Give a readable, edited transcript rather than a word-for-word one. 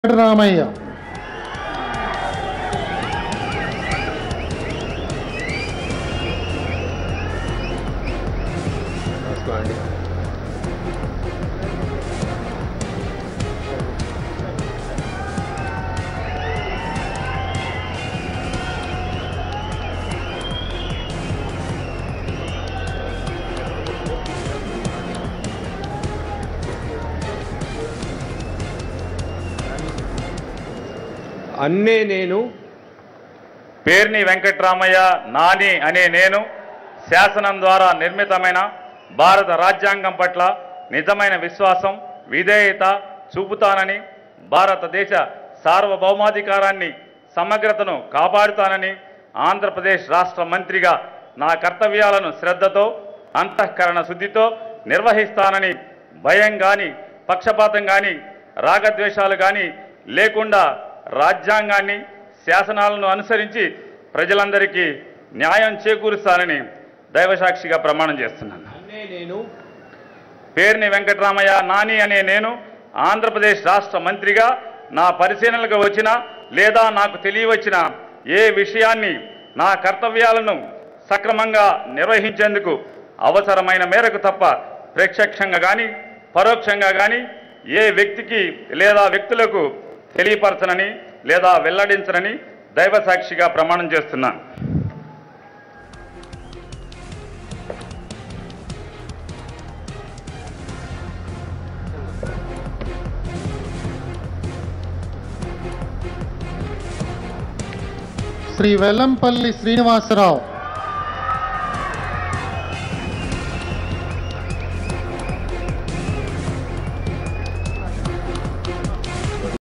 రామయ్య అన్నే నేను పేర్ని వెంకట్రామయ్య నాని అనే నేను శాసనం ద్వారా నిర్మితమైన భారత రాజ్యాంగం పట్ల నిజమైన విశ్వాసం విధేయత చూపుతానని భారతదేశ సార్వభౌమాధికారాన్ని సమగ్రతను కాపాడుతానని ఆంధ్రప్రదేశ్ రాష్ట్ర మంత్రిగా నా కర్తవ్యాలను శ్రద్ధతో అంతఃకరణ శుద్ధితో నిర్వహిస్తానని భయం కానీ పక్షపాతం కానీ రాగద్వేషాలు కానీ లేకుండా రాజ్యాంగాన్ని శాసనాలను అనుసరించి ప్రజలందరికీ న్యాయం చేకూరుస్తానని దైవసాక్షిగా ప్రమాణం చేస్తున్నాను. నేను పేర్ని వెంకట్రామయ్య నాని అనే నేను ఆంధ్రప్రదేశ్ రాష్ట్ర మంత్రిగా నా పరిశీలనకు వచ్చిన లేదా నాకు తెలియవచ్చిన ఏ విషయాన్ని నా కర్తవ్యాలను సక్రమంగా నిర్వహించేందుకు అవసరమైన మేరకు తప్ప ప్రత్యక్షంగా కానీ పరోక్షంగా కానీ ఏ వ్యక్తికి లేదా వ్యక్తులకు తెలియపరచనని లేదా వెల్లడించనని దైవసాక్షిగా ప్రమాణం చేస్తున్నాను. శ్రీ వెల్లంపల్లి శ్రీనివాసరావు